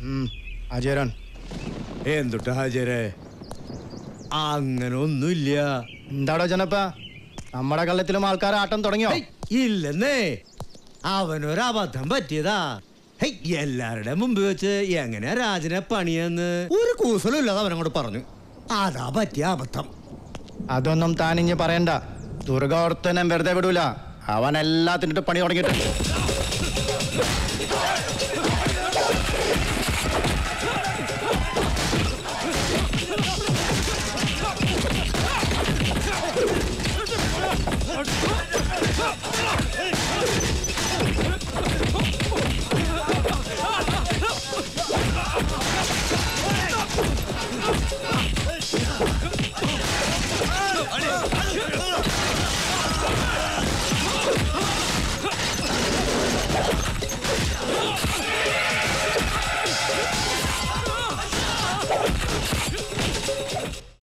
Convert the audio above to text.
അജയരാൻ. എന്തുട്ടാ ഹാജരെ? അങ്ങനെ ഒന്നുമില്ല. എന്താടോ ജനപ്പ, നമ്മുടെ കള്ളത്തിലും ആൾക്കാർ ആട്ടം തുടങ്ങിയോ? ഇല്ലെന്നേ, അവനൊരബദ്ധം പറ്റിയതാ. എല്ലാരുടെ മുമ്പ് വെച്ച് എങ്ങനെയാ രാജനെ പണിയെന്ന് ഒരു കൂസലും ഇല്ലാതെ അവനങ്ങോട്ട് പറഞ്ഞു. അതാ പറ്റിയ അബദ്ധം. അതൊന്നും താനിഞ്ഞ് പറയണ്ട. ദുർഗോർത്തനെ വെറുതെ വിടൂല. അവൻ എല്ലാത്തിനിട്ട് പണി തുടങ്ങിയിട്ട്.